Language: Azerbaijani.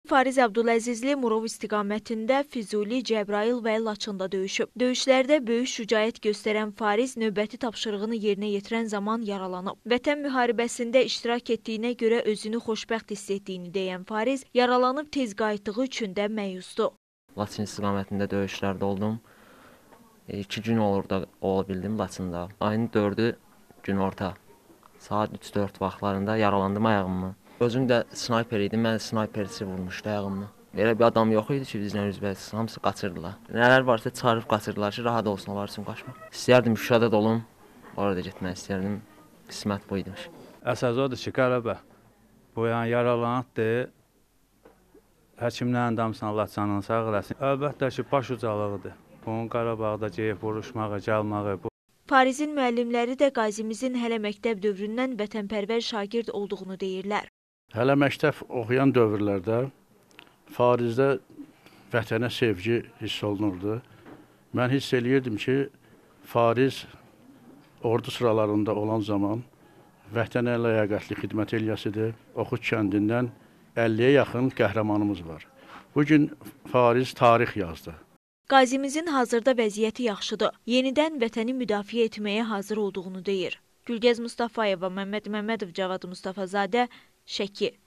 Fariz Abdüləzizli Murov istiqamətində Füzuli, Cəbrayıl və Laçında döyüşüb. Döyüşlərdə böyük şücaət göstərən Fariz növbəti tapşırığını yerinə yetirən zaman yaralanıb. Vətən müharibəsində iştirak etdiyinə görə özünü xoşbəxt hiss etdiyini deyən Fariz, yaralanıb tez qayıtdığı üçün də məyusdur. Laçın istiqamətində döyüşlərdə oldum. 2 gün olur da ola bildim Laçında. Ayın 4-ü günorta saat 3-4 vaxtlarında yaralandım ayağımı. Özüm də snayper idim, mən snayperçi vurmuşdu ayağımı. Elə bir adam yox idi ki, bizlə üzbəyiz, hamısı qaçırdılar. Nələr varsa çıxarıb qaçırdılar ki, rahat olsun onlar üçün qaçmaq. İstəyərdim Şuşada da olum, orada getmək istəyərdim, qismət bu imiş. Əsas odur ki, qələbə bu yaralanıbdır, həkimlərin damısına Allah canını sağ eləsin. Əlbəttə ki, baş ucalığıdır, bunun Qarabağda gəlib vuruşmağı, gəlməyi. Farizin müəllimləri də qazimizin hələ məktəb dövründən vətənpərvər şagird olduğunu deyirlər. Hələ məktəb oxuyan dövrlərdə Farizdə vətənə sevgi hiss olunurdu. Mən hiss eləyirdim ki, Fariz ordu sıralarında olan zaman vətənə ləyaqətli xidmət eləyəsidir. Oxud kəndindən 50-yə yaxın qəhrəmanımız var. Bugün Fariz tarix yazdı. Qazimizin hazırda vəziyyəti yaxşıdır. Yenidən vətəni müdafiə etməyə hazır olduğunu deyir. Gülgəz Mustafayeva, Məmməd Məmmədov, Cavad Mustafazadə, Şəki.